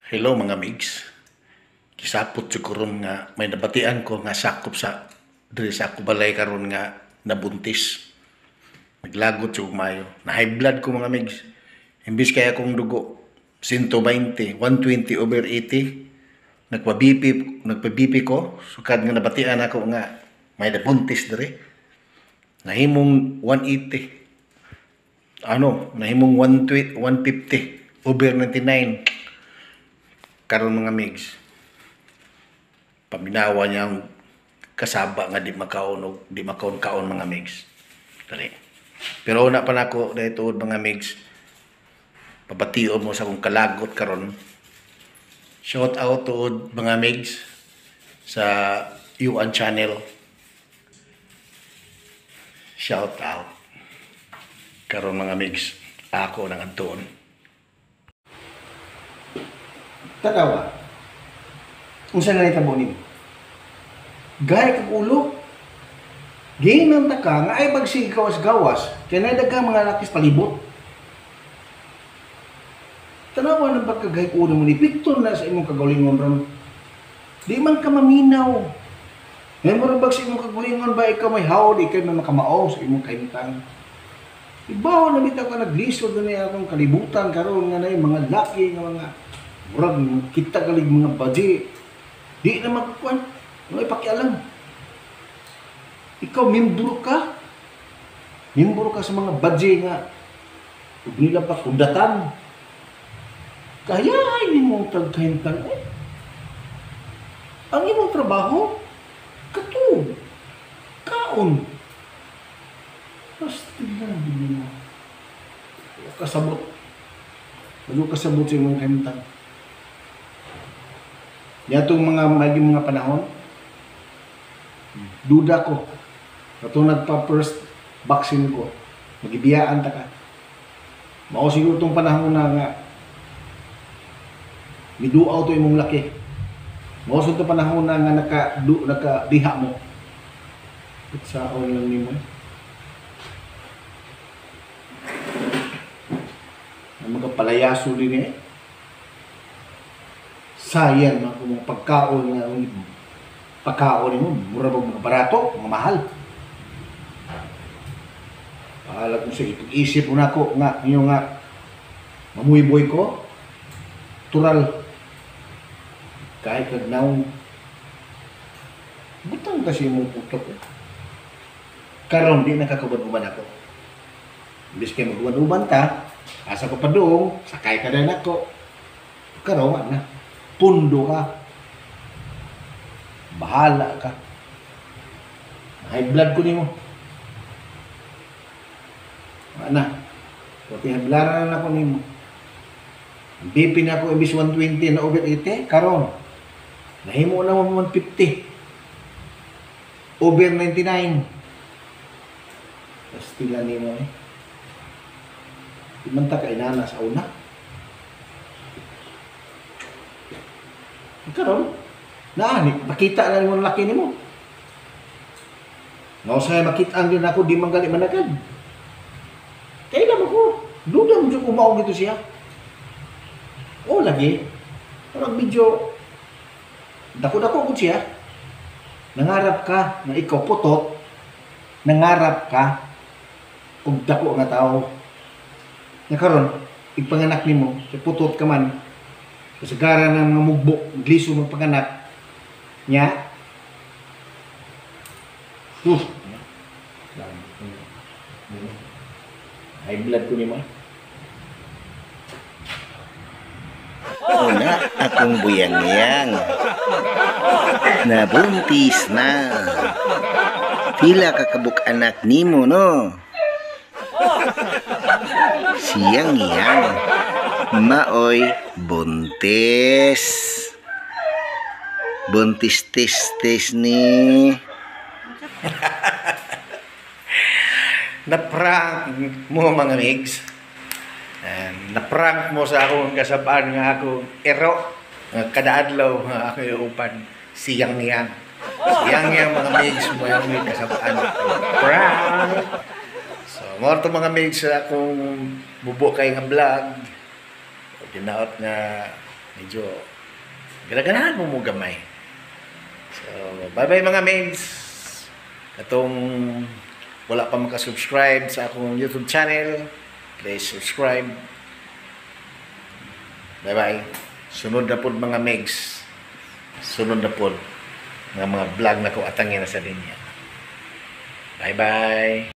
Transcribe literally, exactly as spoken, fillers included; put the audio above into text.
Hello mga migs. Kisapot siguro nga may nabatian ko nga sakop sa diri sa ako balay karon nga nabuntis. Naglagot yung mayo. Na high blood ko mga migs. Imbis kaya kong dugo one twenty, one twenty over eighty. Nagpa-B P, nagpa-B P ko. Sukad nga nabatian ako nga may nabuntis diri. Nahimong one eighty. Ano, nahimong one fifty over ninety-nine. Karon mga migs, paminawa niya ang kasaba nga di makaon o di makaon-kaon mga migs. Dali. Pero una pa nako dahito mga migs, papatiyon mo sa kong kalagot karon. Shout out to mga migs sa Yuan channel. Shout out. Karon mga migs, ako nang antuon. Tanawa. Unsa na itabo nimo? Gaya kag ulo. Giingnan ta ka nga ay bagsig gawas-gawas kay nay daghang mga lakis palibot. Tanawa nang pagkagay ulo mo ni picture na sa imong kagalingon ron. Di man ka maminaw. Ngay mo ron bag sa imong kagalingon ba ikaw may hawd ikay man makamao sa imong kaimtang. Ibaw na bitaw ka naglisod na niya akong kalibutan karon nga nay mga laki nga mga murag kita galig mga baji. Di na magkuan. Ano ipakialam? Ikaw membro ka. Membro ka sa mga baji nga ug nila pa kudatan. Kaya ay nimong tagkahintan eh. Ang imong trabaho kato kaon. Basta lang din mo. Kasabot. Ano kasabot sa imong kahintan? Yatong mga maging mga panahon, duda ko. Kato nagpa-first vaccine ko, magibiyaan ta ka. Mao siguro itong panahon na nga, miduaw to imong laki. Mao siguro itong panahon na nga naka, du, naka-diha mo. Itsaon lang ni mo. Ang mga palayaso din eh. Sayang mga kung pagkaon nga pagkaon mo, mura ba mga barato, mga mahal. Pahala kung sa ipag-isip mo na ko nga, niyo nga, mamuiboy ko, tural, kahit nagnaon, butang kasi mong putok eh. Karon, di nakakabad-uban ako. Imbis kayo mag-uban-uban ta, asa ko pa doon, sakay ka na ako. Karon, na. Pundo ka. Bahala ka. High blood ko nimo. Ana. Pati high blood na ako nimo. B P na ako imbis one twenty na over eighty karon. Nahimo na mo one fifty. Over ninety-nine. Pastila nimo eh. Imanta ka inana sa una. Karon, naani, makita lang mo laki nimo. Nga usay makita ang din ako di manggali managad. Kailan ako? Duda mo siya kumaong dito siya. O lagi, parang medyo dako-dako ko siya. Nangarap ka na ikaw putot. Nangarap ka kung dako nga tao. Nga karon, ipanganak nimo, sa putot ka man. Kasagaran ng mga mugbok, gliso magpanganak niya. Uh. High blood ko ni mo. Una akong buyang-yang. Nabuntis na. Pila ka kabuk anak nimo no? Siyang-yang. Maoy buntis. Buntis tis-tis ni. Na-prank mo mga migs. And na-prank mo sa akong kasabaan nga ako ero. Kadaadlaw nga ako iupan siyang-yang. Siyang-yang mga migs mo yung may kasabaan. Prank! So, mga ito mga migs sa akong bubo kay nga vlog. Dinaot nga medyo ganahan mo mo gamay. So, bye-bye mga mates. Katong wala pa makasubscribe sa akong YouTube channel, please subscribe. Bye-bye. Sunod na po mga megs. Sunod na po nga mga vlog na ko atangin na sa linya. Bye-bye.